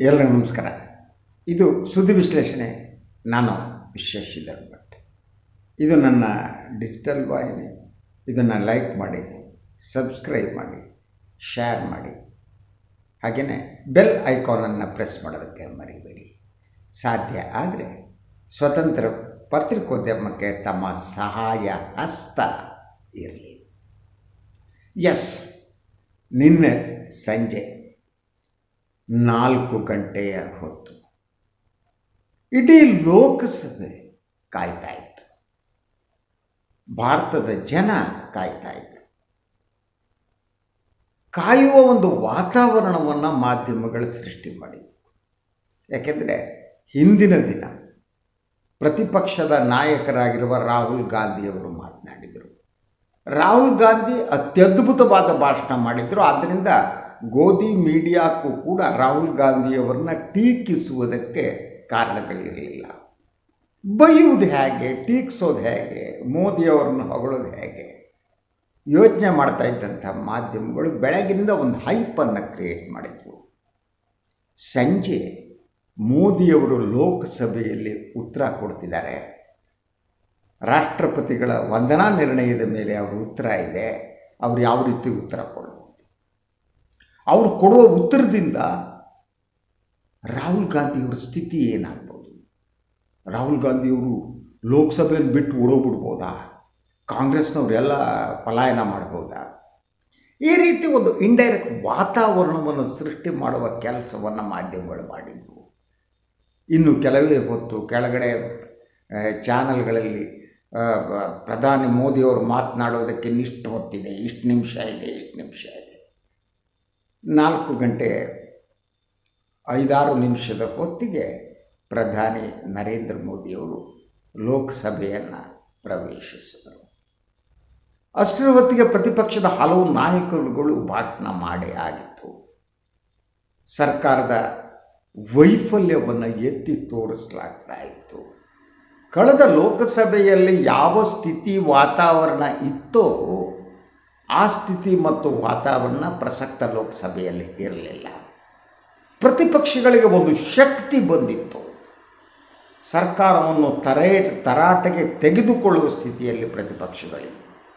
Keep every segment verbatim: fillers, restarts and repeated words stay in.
ಎಲ್ಲರಿಗೂ ನಮಸ್ಕಾರ. ಇದು ಸುದ್ದಿ ವಿಶ್ಲೇಷಣೆ. ನಾನು ಶಶಿಧರ್ ಭಟ್. ಇದು ನನ್ನ ಡಿಜಿಟಲ್ ವಾಹಿನಿ. ಇದನ್ನು ಲೈಕ್ ಮಾಡಿ, ಸಬ್ಸ್ಕ್ರೈಬ್ ಮಾಡಿ, ಶೇರ್ ಮಾಡಿ, ಹಾಗೆಯೇ ಬೆಲ್ ಐಕಾನನ್ನು ಪ್ರೆಸ್ ಮಾಡೋದಕ್ಕೆ ಮರಿಬೇಡಿ. ಸಾಧ್ಯ ಆದರೆ ಸ್ವತಂತ್ರ ಪತ್ರಿಕೋದ್ಯಮಕ್ಕೆ ತಮ್ಮ ಸಹಾಯ ಹಸ್ತ ಇರಲಿ. ಎಸ್, ನಿನ್ನೆ ಸಂಜೆ ನಾಲ್ಕು ಗಂಟೆಯ ಹೊತ್ತು ಇಡೀ ಲೋಕಸಭೆ ಕಾಯ್ತಾ ಇತ್ತು. ಭಾರತದ ಜನ ಕಾಯ್ತಾ ಇದ್ರು. ಕಾಯುವ ಒಂದು ವಾತಾವರಣವನ್ನು ಮಾಧ್ಯಮಗಳು ಸೃಷ್ಟಿ ಮಾಡಿದ್ರು. ಯಾಕೆಂದರೆ ಹಿಂದಿನ ದಿನ ಪ್ರತಿಪಕ್ಷದ ನಾಯಕರಾಗಿರುವ ರಾಹುಲ್ ಗಾಂಧಿಯವರು ಮಾತನಾಡಿದರು. ರಾಹುಲ್ ಗಾಂಧಿ ಅತ್ಯದ್ಭುತವಾದ ಭಾಷಣ ಮಾಡಿದರು. ಆದ್ದರಿಂದ ಗೋಧಿ ಮೀಡಿಯಾಕ್ಕೂ ಕೂಡ ರಾಹುಲ್ ಗಾಂಧಿಯವರನ್ನ ಟೀಕಿಸುವುದಕ್ಕೆ ಕಾರಣಗಳಿರಲಿಲ್ಲ. ಬೈಯುವುದು ಹೇಗೆ, ಟೀಕಿಸೋದು ಹೇಗೆ, ಮೋದಿಯವರನ್ನು ಹೊಗಳೋದು ಹೇಗೆ ಯೋಚನೆ ಮಾಡ್ತಾ ಇದ್ದಂಥ ಮಾಧ್ಯಮಗಳು ಬೆಳಗಿನಿಂದ ಒಂದು ಹೈಪನ್ನು ಕ್ರಿಯೇಟ್ ಮಾಡಿದರು. ಸಂಜೆ ಮೋದಿಯವರು ಲೋಕಸಭೆಯಲ್ಲಿ ಉತ್ತರ ಕೊಡ್ತಿದ್ದಾರೆ. ರಾಷ್ಟ್ರಪತಿಗಳ ವಂದನಾ ನಿರ್ಣಯದ ಮೇಲೆ ಅವರ ಉತ್ತರ ಇದೆ. ಅವರು ಯಾವ ರೀತಿ ಉತ್ತರ ಕೊಡಬಹುದು, ಅವರು ಕೊಡುವ ಉತ್ತರದಿಂದ ರಾಹುಲ್ ಗಾಂಧಿಯವರ ಸ್ಥಿತಿ ಏನಾಗ್ಬೋದು? ರಾಹುಲ್ ಗಾಂಧಿಯವರು ಲೋಕಸಭೆಯನ್ನು ಬಿಟ್ಟು ಓಡೋಗ್ಬಿಡ್ಬೋದಾ? ಕಾಂಗ್ರೆಸ್ನವರೆಲ್ಲ ಪಲಾಯನ ಮಾಡ್ಬೋದಾ? ಈ ರೀತಿ ಒಂದು ಇಂಡೈರೆಕ್ಟ್ ವಾತಾವರಣವನ್ನು ಸೃಷ್ಟಿ ಮಾಡುವ ಕೆಲಸವನ್ನು ಮಾಧ್ಯಮಗಳು ಮಾಡಿದ್ವು. ಇನ್ನು ಕೆಲವೇ ಹೊತ್ತು ಕೆಳಗಡೆ ಚಾನಲ್ಗಳಲ್ಲಿ ಪ್ರಧಾನಿ ಮೋದಿಯವರು ಮಾತನಾಡೋದಕ್ಕೆ ಇನ್ನಿಷ್ಟು ಹೊತ್ತಿದೆ, ಇಷ್ಟು ನಿಮಿಷ ಇದೆ, ಇಷ್ಟು ನಿಮಿಷ ಇದೆ. ನಾಲ್ಕು ಗಂಟೆ ಐದಾರು ನಿಮಿಷದ ಹೊತ್ತಿಗೆ ಪ್ರಧಾನಿ ನರೇಂದ್ರ ಮೋದಿಯವರು ಲೋಕಸಭೆಯನ್ನು ಪ್ರವೇಶಿಸಿದರು. ಅಷ್ಟರ ಹೊತ್ತಿಗೆ ಪ್ರತಿಪಕ್ಷದ ಹಲವು ನಾಯಕರುಗಳು ಭಾಷಣ ಮಾಡೇ ಆಗಿತ್ತು. ಸರ್ಕಾರದ ವೈಫಲ್ಯವನ್ನು ಎತ್ತಿ ತೋರಿಸಲಾಗ್ತಾ ಇತ್ತು. ಕಳೆದ ಲೋಕಸಭೆಯಲ್ಲಿ ಯಾವ ಸ್ಥಿತಿ ವಾತಾವರಣ ಇತ್ತೋ ಆ ಸ್ಥಿತಿ ಮತ್ತು ವಾತಾವರಣ ಪ್ರಸಕ್ತ ಲೋಕಸಭೆಯಲ್ಲಿ ಇರಲಿಲ್ಲ. ಪ್ರತಿಪಕ್ಷಗಳಿಗೆ ಒಂದು ಶಕ್ತಿ ಬಂದಿತ್ತು. ಸರ್ಕಾರವನ್ನು ತರೇ ತರಾಟೆಗೆ ತೆಗೆದುಕೊಳ್ಳುವ ಸ್ಥಿತಿಯಲ್ಲಿ ಪ್ರತಿಪಕ್ಷಗಳಿವೆ.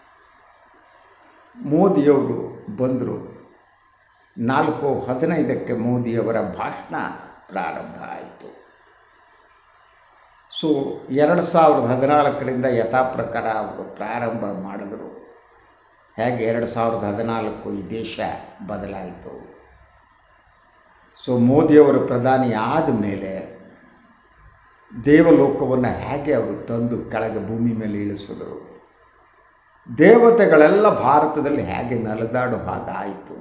ಮೋದಿಯವರು ಬಂದರು. ನಾಲ್ಕು ಹದಿನೈದಕ್ಕೆ ಮೋದಿಯವರ ಭಾಷಣ ಪ್ರಾರಂಭ ಆಯಿತು. ಸೊ ಎರಡು ಸಾವಿರದ ಹದಿನಾಲ್ಕರಿಂದ ಯಥಾ ಪ್ರಕಾರ ಅವರು ಪ್ರಾರಂಭ ಮಾಡಿದರು. ಹೇಗೆ ಎರಡು ಸಾವಿರದ ಹದಿನಾಲ್ಕು ಈ ದೇಶ ಬದಲಾಯಿತು. ಸೊ ಮೋದಿಯವರು ಪ್ರಧಾನಿ ಆದ ಮೇಲೆ ದೇವಲೋಕವನ್ನು ಹೇಗೆ ಅವರು ತಂದು ಕೆಳಗೆ ಭೂಮಿ ಮೇಲೆ ಇಳಿಸಿದರು, ದೇವತೆಗಳೆಲ್ಲ ಭಾರತದಲ್ಲಿ ಹೇಗೆ ನಲಿದಾಡೋ ಹಾಗಾಯಿತು.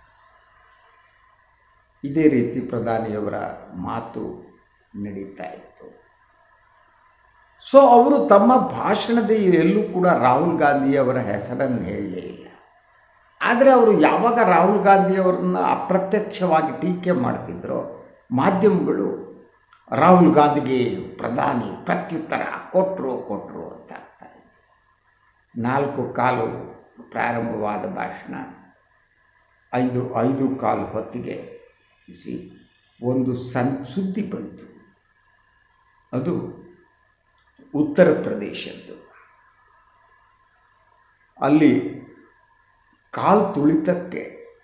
ಇದೇ ರೀತಿ ಪ್ರಧಾನಿಯವರ ಮಾತು ನಡೀತಾ ಇತ್ತು. ಸೊ ಅವರು ತಮ್ಮ ಭಾಷಣದ ಎಲ್ಲೂ ಕೂಡ ರಾಹುಲ್ ಗಾಂಧಿಯವರ ಹೆಸರನ್ನು ಹೇಳಲೇ ಇಲ್ಲ. ಆದರೆ ಅವರು ಯಾವಾಗ ರಾಹುಲ್ ಗಾಂಧಿಯವರನ್ನ ಅಪ್ರತ್ಯಕ್ಷವಾಗಿ ಟೀಕೆ ಮಾಡ್ತಿದ್ರೋ ಮಾಧ್ಯಮಗಳು ರಾಹುಲ್ ಗಾಂಧಿಗೆ ಪ್ರಧಾನಿ ಪ್ರತ್ಯುತ್ತರ ಕೊಟ್ಟರು ಕೊಟ್ಟರು ಅಂತ ಆಗ್ತಾರೆ. ನಾಲ್ಕು ಕಾಲು ಪ್ರಾರಂಭವಾದ ಭಾಷಣ ಐದು ಐದು ಕಾಲು ಹೊತ್ತಿಗೆ ಒಂದು ಸಣ್ಣ ಸುದ್ದಿ ಬಂತು. ಅದು ಉತ್ತರ ಪ್ರದೇಶದ್ದು. ಅಲ್ಲಿ ಕಾಲು ತುಳಿತಕ್ಕೆ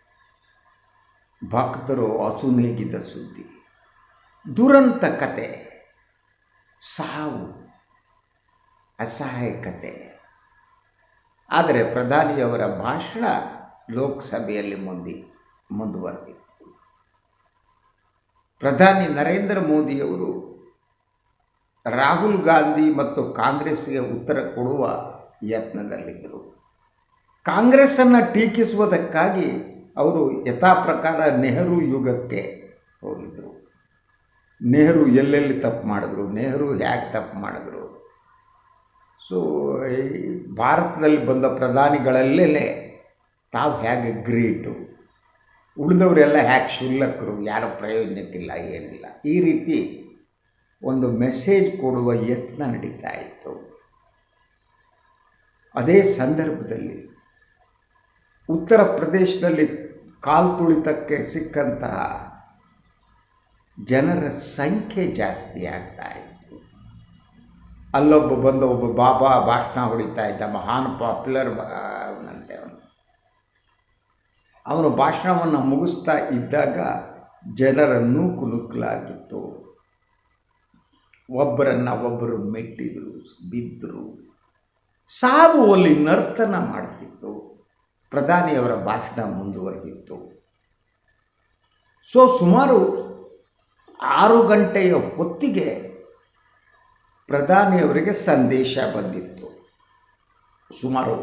ಭಕ್ತರು ಅಸುನೀಗಿದ ಸುದ್ದಿ, ದುರಂತ ಕತೆ, ಸಾವು, ಅಸಹಾಯಕತೆ. ಆದರೆ ಪ್ರಧಾನಿಯವರ ಭಾಷಣ ಲೋಕಸಭೆಯಲ್ಲಿ ಮುಂದೆ ಮುಂದುವರೆದಿತ್ತು. ಪ್ರಧಾನಿ ನರೇಂದ್ರ ಮೋದಿಯವರು ರಾಹುಲ್ ಗಾಂಧಿ ಮತ್ತು ಕಾಂಗ್ರೆಸ್ಗೆ ಉತ್ತರ ಕೊಡುವ ಯತ್ನದಲ್ಲಿದ್ದರು. ಕಾಂಗ್ರೆಸ್ಸನ್ನು ಟೀಕಿಸುವುದಕ್ಕಾಗಿ ಅವರು ಯಥಾ ಪ್ರಕಾರ ನೆಹರು ಯುಗಕ್ಕೆ ಹೋಗಿದ್ದರು. ನೆಹರು ಎಲ್ಲೆಲ್ಲಿ ತಪ್ಪು ಮಾಡಿದ್ರು, ನೆಹರು ಹೇಗೆ ತಪ್ಪು ಮಾಡಿದ್ರು. ಸೊ ಭಾರತದಲ್ಲಿ ಬಂದ ಪ್ರಧಾನಿಗಳಲ್ಲೇ ತಾವು ಹೇಗೆ ಗ್ರೇಟು, ಉಳಿದವರೆಲ್ಲ ಹೇಗೆ ಕ್ಷುಲ್ಲಕರು, ಯಾರ ಪ್ರಯೋಜನಕ್ಕಿಲ್ಲ, ಏನಿಲ್ಲ, ಈ ರೀತಿ ಒಂದು ಮೆಸೇಜ್ ಕೊಡುವ ಯತ್ನ ನಡೀತಾ ಇತ್ತು. ಅದೇ ಸಂದರ್ಭದಲ್ಲಿ ಉತ್ತರ ಪ್ರದೇಶದಲ್ಲಿ ಕಾಲ್ತುಳಿತಕ್ಕೆ ಸಿಕ್ಕಂತಹ ಜನರ ಸಂಖ್ಯೆ ಜಾಸ್ತಿ ಆಗ್ತಾ ಇತ್ತು. ಅಲ್ಲೊಬ್ಬ ಬಂದ ಒಬ್ಬ ಬಾಬಾ ಭಾಷಣ ಹೊಡಿತಾ ಇದ್ದ, ಮಹಾನ್ ಪಾಪ್ಯುಲರ್ ಅವನಂತೆ. ಅವನು ಅವನು ಭಾಷಣವನ್ನು ಮುಗಿಸ್ತಾ ಇದ್ದಾಗ ಜನರ ನೂಕು ನುಗ್ಗಲಾಗಿತ್ತು. ಒಬ್ಬರನ್ನು ಒಬ್ಬರು ಮೆಟ್ಟಿದರು, ಬಿದ್ದರು. ಸಾವು ಅಲ್ಲಿ ನರ್ತನ ಮಾಡ್ತಿತ್ತು. ಪ್ರಧಾನಿಯವರ ಭಾಷಣ ಮುಂದುವರೆದಿತ್ತು. ಸೊ ಸುಮಾರು ಆರು ಗಂಟೆಯ ಹೊತ್ತಿಗೆ ಪ್ರಧಾನಿಯವರಿಗೆ ಸಂದೇಶ ಬಂದಿತ್ತು. ಸುಮಾರು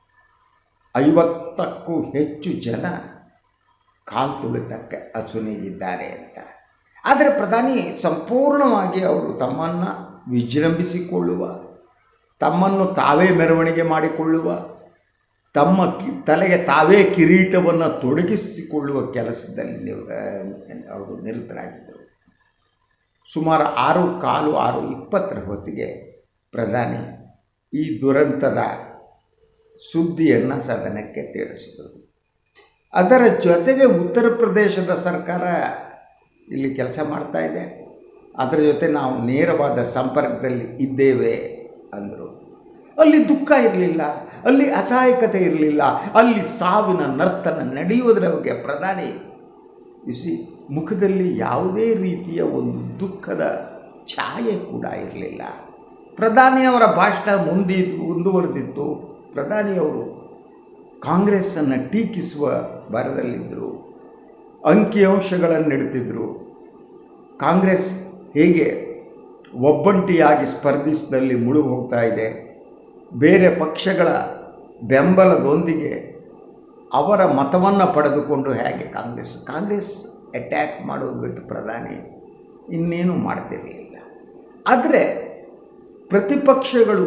ಐವತ್ತಕ್ಕೂ ಹೆಚ್ಚು ಜನ ಕಾಲು ತುಳಿತಕ್ಕೆ ಅಸುನೀಗಿದ್ದಾರೆ ಅಂತ. ಆದರೆ ಪ್ರಧಾನಿ ಸಂಪೂರ್ಣವಾಗಿ ಅವರು ತಮ್ಮನ್ನು ವಿಜೃಂಭಿಸಿಕೊಳ್ಳುವ, ತಮ್ಮನ್ನು ತಾವೇ ಮೆರವಣಿಗೆ ಮಾಡಿಕೊಳ್ಳುವ, ತಮ್ಮ ಕಿ ತಲೆಗೆ ತಾವೇ ಕಿರೀಟವನ್ನು ತೊಡಗಿಸಿಕೊಳ್ಳುವ ಕೆಲಸದಲ್ಲಿ ಅವರು ನಿರತರಾಗಿದ್ದರು. ಸುಮಾರು ಆರು ಕಾಲು ಆರು ಇಪ್ಪತ್ತರ ಹೊತ್ತಿಗೆ ಪ್ರಧಾನಿ ಈ ದುರಂತದ ಸುದ್ದಿಯನ್ನು ಸದನಕ್ಕೆ ತಿಳಿಸಿದರು. ಅದರ ಜೊತೆಗೆ ಉತ್ತರ ಪ್ರದೇಶದ ಸರ್ಕಾರ ಇಲ್ಲಿ ಕೆಲಸ ಮಾಡ್ತಾ ಇದೆ, ಅದರ ಜೊತೆ ನಾವು ನೇರವಾದ ಸಂಪರ್ಕದಲ್ಲಿ ಇದ್ದೇವೆ ಅಂದರು. ಅಲ್ಲಿ ದುಃಖ ಇರಲಿಲ್ಲ, ಅಲ್ಲಿ ಅಸಹಾಯಕತೆ ಇರಲಿಲ್ಲ, ಅಲ್ಲಿ ಸಾವಿನ ನರ್ತನ ನಡೆಯುವುದರ ಬಗ್ಗೆ ಪ್ರಧಾನಿ ಇಸಿ ಮುಖದಲ್ಲಿ ಯಾವುದೇ ರೀತಿಯ ಒಂದು ದುಃಖದ ಛಾಯೆ ಕೂಡ ಇರಲಿಲ್ಲ. ಪ್ರಧಾನಿಯವರ ಭಾಷಣ ಮುಂದೆ ಮುಂದುವರೆದಿತ್ತು. ಪ್ರಧಾನಿಯವರು ಕಾಂಗ್ರೆಸ್ಸನ್ನು ಟೀಕಿಸುವ ಭರದಲ್ಲಿದ್ದರು, ಅಂಕಿಅಂಶಗಳನ್ನು ನೀಡುತ್ತಿದ್ದರು. ಕಾಂಗ್ರೆಸ್ ಹೇಗೆ ಒಬ್ಬಂಟಿಯಾಗಿ ಸ್ಪರ್ಧಿಸಿದಲ್ಲಿ ಮುಳುಗು ಹೋಗ್ತಾ ಇದೆ, ಬೇರೆ ಪಕ್ಷಗಳ ಬೆಂಬಲದೊಂದಿಗೆ ಅವರ ಮತವನ್ನು ಪಡೆದುಕೊಂಡು ಹೇಗೆ ಕಾಂಗ್ರೆಸ್ ಕಾಂಗ್ರೆಸ್ ಅಟ್ಯಾಕ್ ಮಾಡೋದು ಬಿಟ್ಟು ಪ್ರಧಾನಿ ಇನ್ನೇನು ಮಾಡ್ತಿರಲಿಲ್ಲ. ಆದರೆ ಪ್ರತಿಪಕ್ಷಗಳು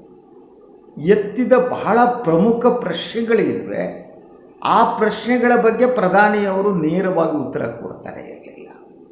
ಎತ್ತಿದ ಬಹಳ ಪ್ರಮುಖ ಪ್ರಶ್ನೆಗಳಿವೆ. ಆ ಪ್ರಶ್ನೆಗಳ ಬಗ್ಗೆ ಪ್ರಧಾನಿಯವರು ನೇರವಾಗಿ ಉತ್ತರ ಕೊಡ್ತಾರೆ ಇರಲಿಲ್ಲ.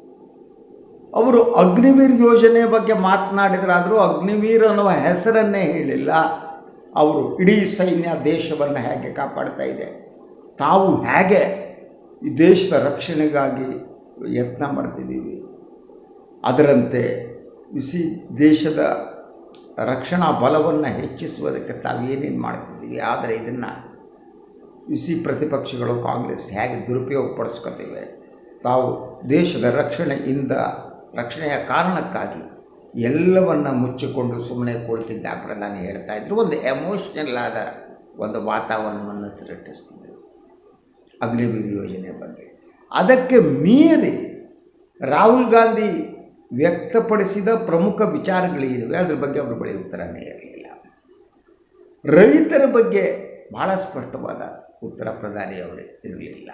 ಅವರು ಅಗ್ನಿವೀರ್ ಯೋಜನೆ ಬಗ್ಗೆ ಮಾತನಾಡಿದರಾದರೂ ಅಗ್ನಿವೀರ್ ಅನ್ನುವ ಹೆಸರನ್ನೇ ಹೇಳಿಲ್ಲ. ಅವರು ಇಡೀ ಸೈನ್ಯ ದೇಶವನ್ನು ಹೇಗೆ ಕಾಪಾಡ್ತಾ ಇದೆ, ತಾವು ಹೇಗೆ ಈ ದೇಶದ ರಕ್ಷಣೆಗಾಗಿ ಯತ್ನ ಮಾಡ್ತಿದ್ದೀವಿ, ಅದರಂತೆ ಬಿಸಿ ದೇಶದ ರಕ್ಷಣಾ ಬಲವನ್ನು ಹೆಚ್ಚಿಸುವುದಕ್ಕೆ ತಾವೇನೇನು ಮಾಡ್ತಿದ್ದೀವಿ, ಆದರೆ ಇದನ್ನು ಬಿಸಿ ಪ್ರತಿಪಕ್ಷಗಳು ಕಾಂಗ್ರೆಸ್ ಹೇಗೆ ದುರುಪಯೋಗಪಡಿಸ್ಕೊತಿವೆ, ತಾವು ದೇಶದ ರಕ್ಷಣೆಯಿಂದ ರಕ್ಷಣೆಯ ಕಾರಣಕ್ಕಾಗಿ ಎಲ್ಲವನ್ನು ಮುಚ್ಚಿಕೊಂಡು ಸುಮ್ಮನೆ ಕುಳಿತಿದ್ದ ಪ್ರಧಾನಿ ಹೇಳ್ತಾ ಇದ್ರು. ಒಂದು ಎಮೋಷ್ನಲ್ ಆದ ಒಂದು ವಾತಾವರಣವನ್ನು ಸೃಷ್ಟಿಸ್ತಿದ್ದರು ಅಗ್ನಿವೀರ್ ಯೋಜನೆ ಬಗ್ಗೆ. ಅದಕ್ಕೆ ಮೀರಿ ರಾಹುಲ್ ಗಾಂಧಿ ವ್ಯಕ್ತಪಡಿಸಿದ ಪ್ರಮುಖ ವಿಚಾರಗಳೇನಿವೆ ಅದ್ರ ಬಗ್ಗೆ ಅವರ ಬಳಿ ಉತ್ತರನೇ ಇರಲಿಲ್ಲ. ರೈತರ ಬಗ್ಗೆ ಬಹಳ ಸ್ಪಷ್ಟವಾದ ಉತ್ತರ ಪ್ರಧಾನಿಯವರೇ ಇರಲಿಲ್ಲ.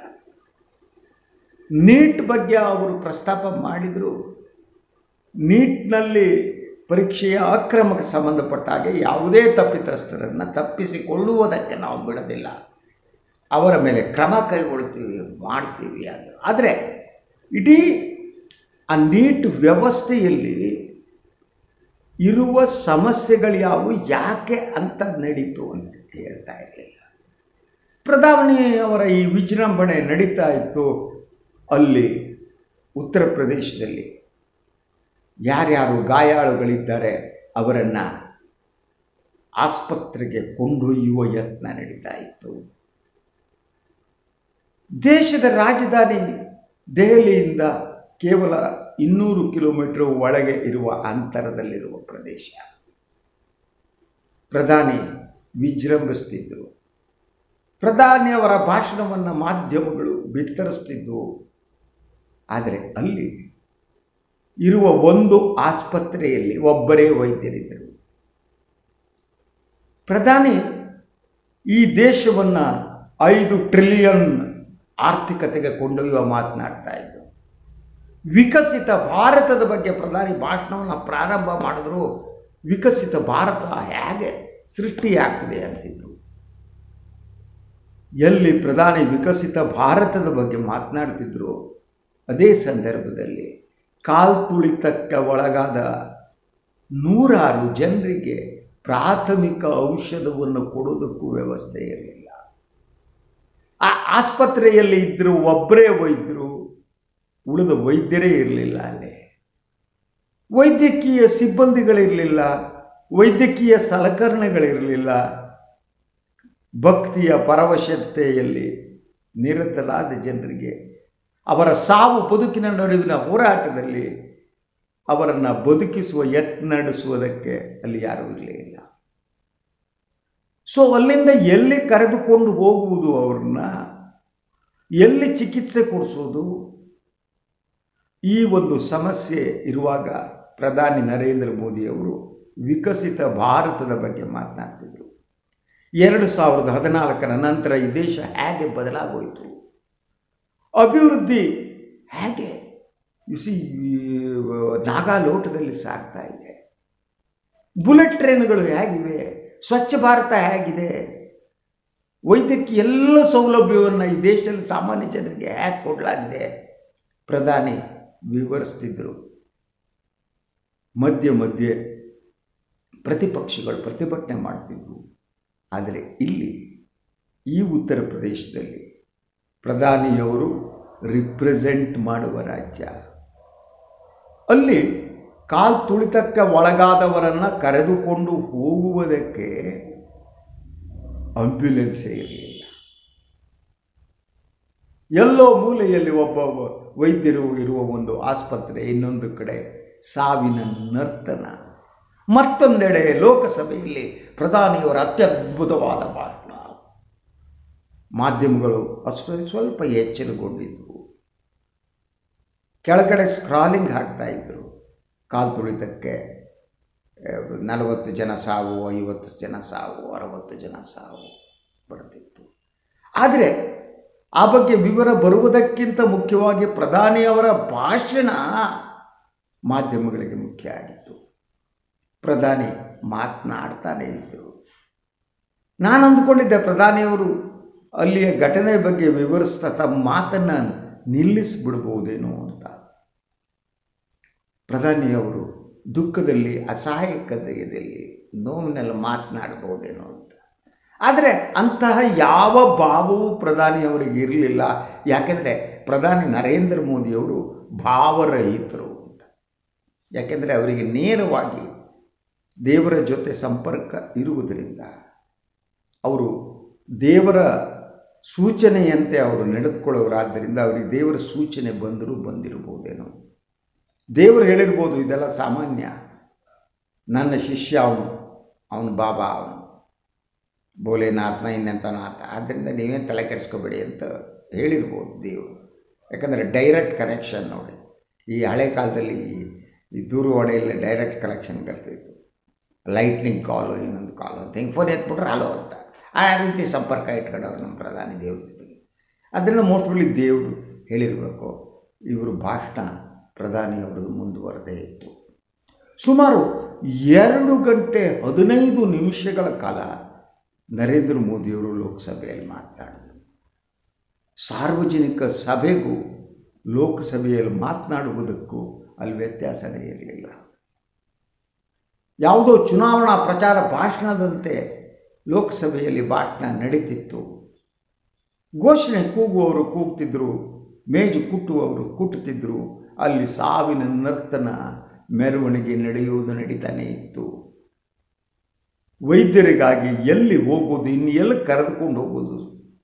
ನೀಟ್ ಬಗ್ಗೆ ಅವರು ಪ್ರಸ್ತಾಪ ಮಾಡಿದರು. ನೀಟ್ನಲ್ಲಿ ಪರೀಕ್ಷೆಯ ಅಕ್ರಮಕ್ಕೆ ಸಂಬಂಧಪಟ್ಟ ಹಾಗೆ ಯಾವುದೇ ತಪ್ಪಿತಸ್ಥರನ್ನು ತಪ್ಪಿಸಿಕೊಳ್ಳುವುದಕ್ಕೆ ನಾವು ಬಿಡೋದಿಲ್ಲ, ಅವರ ಮೇಲೆ ಕ್ರಮ ಕೈಗೊಳ್ತೀವಿ ಮಾಡ್ತೀವಿ ಅಂದರು. ಆದರೆ ಇಡೀ ಆ ನೀಟ್ ವ್ಯವಸ್ಥೆಯಲ್ಲಿ ಇರುವ ಸಮಸ್ಯೆಗಳು ಯಾವುವು, ಯಾಕೆ ಅಂತ ನಡೀತು ಅಂತ ಹೇಳ್ತಾ ಇರಲಿಲ್ಲ. ಪ್ರಧಾನಿಯವರ ಈ ವಿಜೃಂಭಣೆ ನಡೀತಾ ಇತ್ತು. ಅಲ್ಲಿ ಉತ್ತರ ಪ್ರದೇಶದಲ್ಲಿ ಯಾರ್ಯಾರು ಗಾಯಾಳುಗಳಿದ್ದಾರೆ ಅವರನ್ನು ಆಸ್ಪತ್ರೆಗೆ ಕೊಂಡೊಯ್ಯುವ ಯತ್ನ ನಡೀತಾ ಇತ್ತು. ದೇಶದ ರಾಜಧಾನಿ ದೆಹಲಿಯಿಂದ ಕೇವಲ ಇನ್ನೂರು ಕಿಲೋಮೀಟರ್ ಒಳಗೆ ಇರುವ ಅಂತರದಲ್ಲಿರುವ ಪ್ರದೇಶ. ಪ್ರಧಾನಿ ವಿಜೃಂಭಿಸ್ತಿದ್ದರು. ಪ್ರಧಾನಿಯವರ ಭಾಷಣವನ್ನು ಮಾಧ್ಯಮಗಳು ಬಿತ್ತರಿಸ್ತಿದ್ದವು. ಆದರೆ ಅಲ್ಲಿ ಇರುವ ಒಂದು ಆಸ್ಪತ್ರೆಯಲ್ಲಿ ಒಬ್ಬರೇ ವೈದ್ಯರಿದ್ದರು. ಪ್ರಧಾನಿ ಈ ದೇಶವನ್ನು ಐದು ಟ್ರಿಲಿಯನ್ ಆರ್ಥಿಕತೆಗೆ ಕೊಂಡೊಯ್ಯುವ ಮಾತನಾಡ್ತಾ ಇದ್ದರು. ವಿಕಸಿತ ಭಾರತದ ಬಗ್ಗೆ ಪ್ರಧಾನಿ ಭಾಷಣವನ್ನು ಪ್ರಾರಂಭ ಮಾಡಿದ್ರು. ವಿಕಸಿತ ಭಾರತ ಹೇಗೆ ಸೃಷ್ಟಿಯಾಗ್ತಿದೆ ಅಂತಿದ್ರು. ಎಲ್ಲಿ ಪ್ರಧಾನಿ ವಿಕಸಿತ ಭಾರತದ ಬಗ್ಗೆ ಮಾತನಾಡ್ತಿದ್ರು ಅದೇ ಸಂದರ್ಭದಲ್ಲಿ ಕಾಲು ತುಳಿತಕ್ಕೆ ಒಳಗಾದ ನೂರಾರು ಜನರಿಗೆ ಪ್ರಾಥಮಿಕ ಔಷಧವನ್ನು ಕೊಡೋದಕ್ಕೂ ವ್ಯವಸ್ಥೆ ಇರಲಿಲ್ಲ. ಆ ಆಸ್ಪತ್ರೆಯಲ್ಲಿ ಇದ್ದರು ಒಬ್ಬರೇ ವೈದ್ಯರು. ಉಳಿದ ವೈದ್ಯರೇ ಇರಲಿಲ್ಲ. ಅಲ್ಲಿ ವೈದ್ಯಕೀಯ ಸಿಬ್ಬಂದಿಗಳಿರಲಿಲ್ಲ, ವೈದ್ಯಕೀಯ ಸಲಕರಣೆಗಳಿರಲಿಲ್ಲ. ಭಕ್ತಿಯ ಪರವಶತೆಯಲ್ಲಿ ನಿರತರಾದ ಜನರಿಗೆ ಅವರ ಸಾವು ಬದುಕಿನ ನಡುವಿನ ಹೋರಾಟದಲ್ಲಿ ಅವರನ್ನು ಬದುಕಿಸುವ ಯತ್ನ ನಡೆಸುವುದಕ್ಕೆ ಅಲ್ಲಿ ಯಾರೂ ಇರಲಿಲ್ಲ. ಸೊ ಅಲ್ಲಿಂದ ಎಲ್ಲಿ ಕರೆದುಕೊಂಡು ಹೋಗುವುದು, ಅವ್ರನ್ನ ಎಲ್ಲಿ ಚಿಕಿತ್ಸೆ ಕೊಡಿಸೋದು, ಈ ಒಂದು ಸಮಸ್ಯೆ ಇರುವಾಗ ಪ್ರಧಾನಿ ನರೇಂದ್ರ ಮೋದಿಯವರು ವಿಕಸಿತ ಭಾರತದ ಬಗ್ಗೆ ಮಾತನಾಡ್ತಿದ್ರು. ಎರಡು ಸಾವಿರದ ಹದಿನಾಲ್ಕರ ನಂತರ ಈ ದೇಶ ಹೇಗೆ ಬದಲಾಗೋಯಿತು, ಅಭಿವೃದ್ಧಿ ಹೇಗೆ ಸಿ ನಾಗಾಲೋಟದಲ್ಲಿ ಸಾಗ್ತಾ ಇದೆ, ಬುಲೆಟ್ ಟ್ರೈನ್ಗಳು ಹೇಗಿವೆ, ಸ್ವಚ್ಛ ಭಾರತ ಹೇಗಿದೆ, ವೈದ್ಯಕೀಯ ಎಲ್ಲ ಸೌಲಭ್ಯವನ್ನು ಈ ದೇಶದಲ್ಲಿ ಸಾಮಾನ್ಯ ಜನರಿಗೆ ಹೇಗೆ ಕೊಡಲಾಗಿದೆ, ಪ್ರಧಾನಿ ವಿವರಿಸ್ತಿದ್ದರು. ಮಧ್ಯೆ ಮಧ್ಯೆ ಪ್ರತಿಪಕ್ಷಗಳು ಪ್ರತಿಭಟನೆ ಮಾಡ್ತಿದ್ವು. ಆದರೆ ಇಲ್ಲಿ ಈ ಉತ್ತರ ಪ್ರದೇಶದಲ್ಲಿ ಪ್ರಧಾನಿಯವರು ರಿಪ್ರೆಸೆಂಟ್ ಮಾಡುವ ರಾಜ್ಯ. ಅಲ್ಲಿ ಕಾಲು ತುಳಿತಕ್ಕೆ ಒಳಗಾದವರನ್ನು ಕರೆದುಕೊಂಡು ಹೋಗುವುದಕ್ಕೆ ಆಂಬ್ಯುಲೆನ್ಸೇ ಇರಲಿಲ್ಲ. ಎಲ್ಲೋ ಮೂಲೆಯಲ್ಲಿ ಒಬ್ಬ ವೈದ್ಯರು ಇರುವ ಒಂದು ಆಸ್ಪತ್ರೆ, ಇನ್ನೊಂದು ಕಡೆ ಸಾವಿನ ನರ್ತನ, ಮತ್ತೊಂದೆಡೆ ಲೋಕಸಭೆಯಲ್ಲಿ ಪ್ರಧಾನಿಯವರ ಅತ್ಯದ್ಭುತವಾದ ಭಾಷಣ. ಮಾಧ್ಯಮಗಳು ಅಷ್ಟು ಸ್ವಲ್ಪ ಎಚ್ಚರಗೊಂಡಿದ್ವು. ಕೆಳಗಡೆ ಸ್ಕ್ರಾಲಿಂಗ್ ಹಾಕ್ತಾ ಇದ್ದರು. ಕಾಲು ತುಳಿತಕ್ಕೆ ನಲವತ್ತು ಜನ ಸಾವು, ಐವತ್ತು ಜನ ಸಾವು, ಅರವತ್ತು ಜನ ಸಾವು ಬರ್ತಿತ್ತು. ಆದರೆ ಆ ಬಗ್ಗೆ ವಿವರ ಬರುವುದಕ್ಕಿಂತ ಮುಖ್ಯವಾಗಿ ಪ್ರಧಾನಿಯವರ ಭಾಷಣ ಮಾಧ್ಯಮಗಳಿಗೆ ಮುಖ್ಯ ಆಗಿತ್ತು. ಪ್ರಧಾನಿ ಮಾತನಾಡ್ತಾನೇ ಇದ್ದರು. ನಾನು ಅಂದ್ಕೊಂಡಿದ್ದೆ ಪ್ರಧಾನಿಯವರು ಅಲ್ಲಿಯ ಘಟನೆ ಬಗ್ಗೆ ವಿವರಿಸ್ತಾ ತಮ್ಮ ಮಾತನ್ನು ನಿಲ್ಲಿಸಿಬಿಡ್ಬೋದೇನೋ ಅಂತ. ಪ್ರಧಾನಿಯವರು ದುಃಖದಲ್ಲಿ, ಅಸಹಾಯಕತೆಯಲ್ಲಿ, ನೋವಿನಲ್ಲಿ ಮಾತನಾಡ್ಬೋದೇನೋ ಅಂತ. ಆದರೆ ಅಂತಹ ಯಾವ ಭಾವವೂ ಪ್ರಧಾನಿಯವರಿಗೆ ಇರಲಿಲ್ಲ. ಯಾಕೆಂದರೆ ಪ್ರಧಾನಿ ನರೇಂದ್ರ ಮೋದಿಯವರು ಭಾವರಹಿತರು ಅಂತ. ಯಾಕೆಂದರೆ ಅವರಿಗೆ ನೇರವಾಗಿ ದೇವರ ಜೊತೆ ಸಂಪರ್ಕ ಇರುವುದರಿಂದ ಅವರು ದೇವರ ಸೂಚನೆಯಂತೆ ಅವರು ನಡೆದುಕೊಳ್ಳೋರಾದ್ದರಿಂದ ಅವರಿಗೆ ದೇವರ ಸೂಚನೆ ಬಂದರೂ ಬಂದಿರ್ಬೋದೇನೋ. ದೇವರು ಹೇಳಿರ್ಬೋದು, ಇದೆಲ್ಲ ಸಾಮಾನ್ಯ, ನನ್ನ ಶಿಷ್ಯ ಅವನು, ಅವನು ಬಾಬಾ, ಅವನು ಭೋಲೆನಾಥ್ನ ಇನ್ನಂತನಾಥ, ಆದ್ದರಿಂದ ನೀವೇನು ತಲೆ ಕೆಡಿಸ್ಕೋಬೇಡಿ ಅಂತ ಹೇಳಿರ್ಬೋದು ದೇವರು. ಯಾಕಂದರೆ ಡೈರೆಕ್ಟ್ ಕನೆಕ್ಷನ್ ನೋಡಿ, ಈ ಹಳೆ ಕಾಲದಲ್ಲಿ ಈ ದೂರವಾಣಿಯಲ್ಲಿ ಡೈರೆಕ್ಟ್ ಕನೆಕ್ಷನ್ ಕಲ್ತಿತ್ತು. ಲೈಟ್ನಿಂಗ್ ಕಾಲು, ಇನ್ನೊಂದು ಕಾಲು ಅಂತ ಹಿಂಗೆ ಫೋನ್ ಎತ್ಬಿಟ್ರೆ ಹಲೋ ಅಂತ, ಆ ರೀತಿ ಸಂಪರ್ಕ ಇಟ್ಕೊಂಡವ್ರು ನಮ್ಮ ಪ್ರಧಾನಿ ದೇವ್ರ ಜೊತೆಗೆ. ಅದರಿಂದ ಮೋಸ್ಟ್ಲಿ ದೇವರು ಹೇಳಿರಬೇಕು. ಇವರು ಭಾಷಣ ಪ್ರಧಾನಿಯವರದು ಮುಂದುವರೆದೇ ಇತ್ತು. ಸುಮಾರು ಎರಡು ಗಂಟೆ ಹದಿನೈದು ನಿಮಿಷಗಳ ಕಾಲ ನರೇಂದ್ರ ಮೋದಿಯವರು ಲೋಕಸಭೆಯಲ್ಲಿ ಮಾತನಾಡಿದರು. ಸಾರ್ವಜನಿಕ ಸಭೆಗೂ ಲೋಕಸಭೆಯಲ್ಲಿ ಮಾತನಾಡುವುದಕ್ಕೂ ಅಲ್ಲಿ ವ್ಯತ್ಯಾಸವೇ ಇರಲಿಲ್ಲ. ಯಾವುದೋ ಚುನಾವಣಾ ಪ್ರಚಾರ ಭಾಷಣದಂತೆ ಲೋಕಸಭೆಯಲ್ಲಿ ಭಾಷಣ ನಡೀತಿತ್ತು. ಘೋಷಣೆ ಕೂಗುವವರು ಕೂಗ್ತಿದ್ರು, ಮೇಜು ಕುಟ್ಟುವವರು ಕುಟ್ಟುತ್ತಿದ್ದರು. ಅಲ್ಲಿ ಸಾವಿನ ನರ್ತನ ಮೆರವಣಿಗೆ ನಡೆಯುವುದು ನಡೀತಾನೇ ಇತ್ತು. ವೈದ್ಯರಿಗಾಗಿ ಎಲ್ಲಿ ಹೋಗೋದು, ಇನ್ನು ಎಲ್ಲಿ ಕರೆದುಕೊಂಡು ಹೋಗೋದು,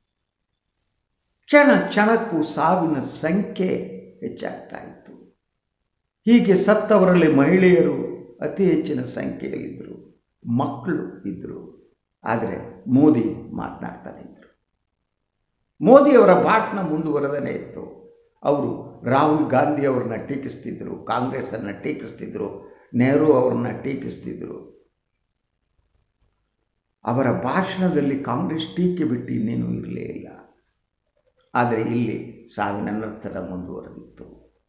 ಕ್ಷಣ ಕ್ಷಣಕ್ಕೂ ಸಾವಿನ ಸಂಖ್ಯೆ ಹೆಚ್ಚಾಗ್ತಾ ಇತ್ತು. ಹೀಗೆ ಸತ್ತವರಲ್ಲಿ ಮಹಿಳೆಯರು ಅತಿ ಹೆಚ್ಚಿನ ಸಂಖ್ಯೆಯಲ್ಲಿದ್ದರು, ಮಕ್ಕಳು ಇದ್ದರು. ಆದರೆ ಮೋದಿ ಮಾತನಾಡ್ತಾನೆ ಇದ್ದರು. ಮೋದಿಯವರ ಭಾಷಣ ಮುಂದುವರೆದೇ ಇತ್ತು. ಅವರು ರಾಹುಲ್ ಗಾಂಧಿ ಅವರನ್ನ ಟೀಕಿಸ್ತಿದ್ದರು, ಕಾಂಗ್ರೆಸ್ಸನ್ನು ಟೀಕಿಸ್ತಿದ್ದರು, ನೆಹರು ಅವರನ್ನ ಟೀಕಿಸ್ತಿದ್ದರು. ಅವರ ಭಾಷಣದಲ್ಲಿ ಕಾಂಗ್ರೆಸ್ ಟೀಕೆ ಬಿಟ್ಟು ಇನ್ನೇನೂ ಇರಲೇ ಇಲ್ಲ. ಆದರೆ ಇಲ್ಲಿ ಸಾವಿನ ನರ್ತನ ಮುಂದುವರೆದಿತ್ತು.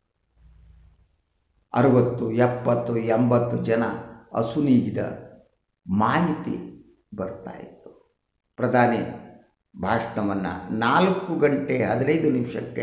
ಅರವತ್ತು, ಎಪ್ಪತ್ತು, ಎಂಬತ್ತು ಜನ ಅಸುನೀಗಿದ ಮಾಹಿತಿ ಬರ್ತಾ ಇತ್ತು. ಪ್ರಧಾನಿ ಭಾಷಣವನ್ನು ನಾಲ್ಕು ಗಂಟೆ ಹದಿನೈದು ನಿಮಿಷಕ್ಕೆ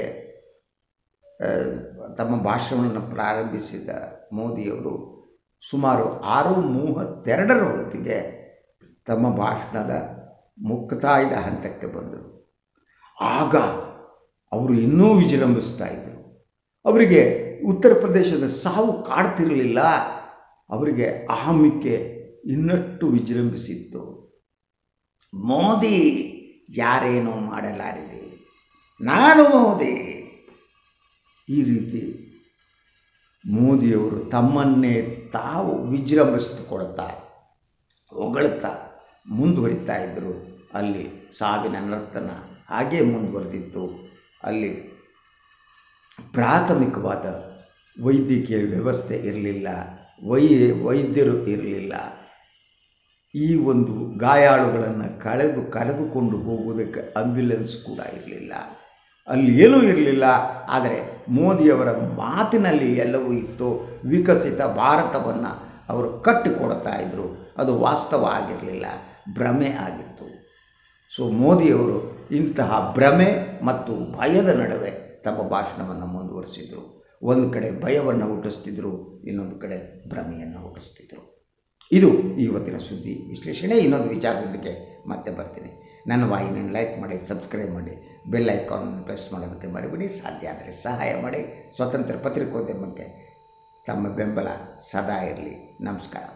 ತಮ್ಮ ಭಾಷಣವನ್ನು ಪ್ರಾರಂಭಿಸಿದ ಮೋದಿಯವರು ಸುಮಾರು ಆರು ಮೂವತ್ತೆರಡರ ಹೊತ್ತಿಗೆ ತಮ್ಮ ಭಾಷಣದ ಮುಕ್ತಾಯದ ಹಂತಕ್ಕೆ ಬಂದರು. ಆಗ ಅವರು ಇನ್ನೂ ವಿಜೃಂಭಿಸ್ತಾ ಇದ್ದರು. ಅವರಿಗೆ ಉತ್ತರ ಪ್ರದೇಶದ ಸಾವು ಕಾಡ್ತಿರಲಿಲ್ಲ. ಅವರಿಗೆ ಅಹಮಿಕೆ ಇನ್ನಷ್ಟು ವಿಜೃಂಭಿಸಿತ್ತು. ಮೋದಿ ಯಾರೇನೋ ಮಾಡಲಾರಿದೆ, ನಾನು ಮೋದಿ. ಈ ರೀತಿ ಮೋದಿಯವರು ತಮ್ಮನ್ನೇ ತಾವು ವಿಜೃಂಭಿಸಿಕೊಳ್ತಾ ಹೊಗಳ್ತಾ ಮುಂದುವರಿತಾ ಇದ್ದರು. ಅಲ್ಲಿ ಸಾವಿನ ನರ್ತನ ಹಾಗೇ ಮುಂದುವರೆದಿತ್ತು. ಅಲ್ಲಿ ಪ್ರಾಥಮಿಕವಾದ ವೈದ್ಯಕೀಯ ವ್ಯವಸ್ಥೆ ಇರಲಿಲ್ಲ, ವೈ ವೈದ್ಯರು ಇರಲಿಲ್ಲ. ಈ ಒಂದು ಗಾಯಾಳುಗಳನ್ನು ಕಳೆದು ಕರೆದುಕೊಂಡು ಹೋಗುವುದಕ್ಕೆ ಆಂಬ್ಯುಲೆನ್ಸ್ ಕೂಡ ಇರಲಿಲ್ಲ. ಅಲ್ಲಿ ಏನೂ ಇರಲಿಲ್ಲ. ಆದರೆ ಮೋದಿಯವರ ಮಾತಿನಲ್ಲಿ ಎಲ್ಲವೂ ಇತ್ತು. ವಿಕಸಿತ ಭಾರತವನ್ನು ಅವರು ಕಟ್ಟಿಕೊಡ್ತಾ ಇದ್ದರು. ಅದು ವಾಸ್ತವ ಆಗಿರಲಿಲ್ಲ, ಭ್ರಮೆ ಆಗಿತ್ತು. ಸೊ ಮೋದಿಯವರು ಇಂತಹ ಭ್ರಮೆ ಮತ್ತು ಭಯದ ನಡುವೆ ತಮ್ಮ ಭಾಷಣವನ್ನು ಮುಂದುವರಿಸಿದರು. ಒಂದು ಕಡೆ ಭಯವನ್ನು ಹುಟ್ಟಿಸ್ತಿದ್ರು, ಇನ್ನೊಂದು ಕಡೆ ಭ್ರಮೆಯನ್ನು ಹುಟ್ಟಿಸ್ತಿದ್ರು. ಇದು ಇವತ್ತಿನ ಸುದ್ದಿ ವಿಶ್ಲೇಷಣೆ. ಇನ್ನೊಂದು ವಿಚಾರದೊಂದಿಗೆ ಮತ್ತೆ ಬರ್ತೀನಿ. ನನ್ನ ವಾಹಿನಿಯನ್ನು ಲೈಕ್ ಮಾಡಿ, ಸಬ್ಸ್ಕ್ರೈಬ್ ಮಾಡಿ, ಬೆಲ್ ಐಕಾನ್ ಪ್ರೆಸ್ ಮಾಡೋದಕ್ಕೆ ಮರಿಬೇಡಿ. ಸಾಧ್ಯ ಆದರೆ ಸಹಾಯ ಮಾಡಿ. ಸ್ವತಂತ್ರ ಪತ್ರಿಕೋದ್ಯಮಕ್ಕೆ ತಮ್ಮ ಬೆಂಬಲ ಸದಾ ಇರಲಿ. ನಮಸ್ಕಾರ.